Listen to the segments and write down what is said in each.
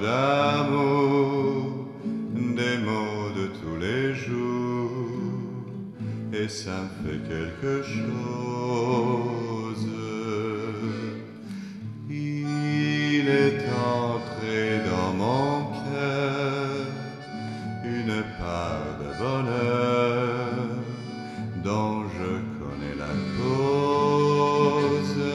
d'amour, des mots de tous les jours, et ça me fait quelque chose. Il est entré dans mon cœur une part de bonheur dont je connais la cause.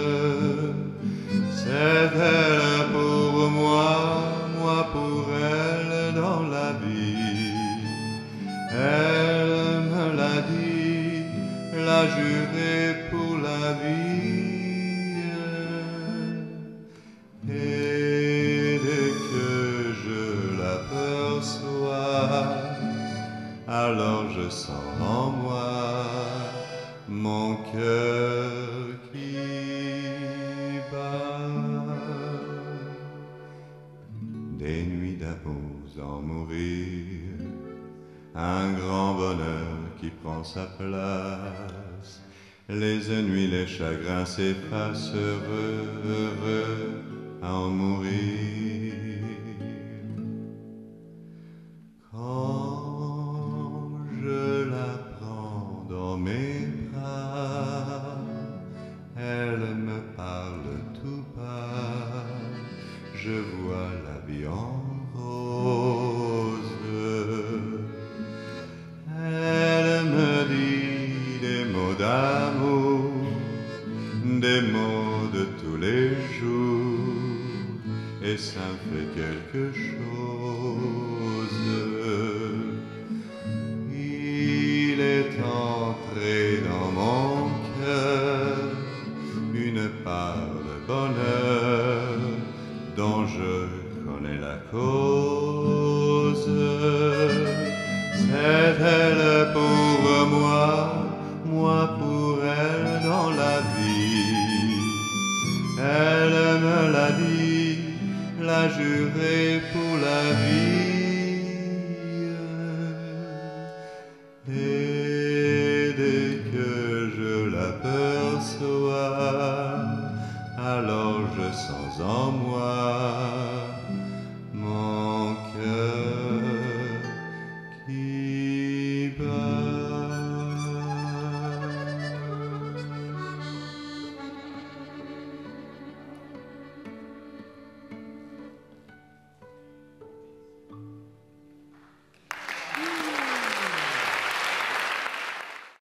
C'est elle pour moi, moi pour elle dans la vie. Elle me l'a dit, l'a juré pour la vie. Et dès que je l'aperçois, alors je sens en moi mon cœur qui bat. Des nuits d'amour sans mourir, un grand bonheur qui prend sa place. Les ennuis, les chagrins s'effacent, heureux, heureux à en mourir. Quand je la prends dans mes bras, elle me parle tout bas, je vois la vie en rose. Elle me dit des mots d'amour, des mots de tous les jours, et ça me fait quelque chose. Il est entré dans mon cœur une part de bonheur dont je connais la cause. C'est elle pour moi, moi pour elle dans la vie. Elle me l'a dit, l'a juré pour la vie.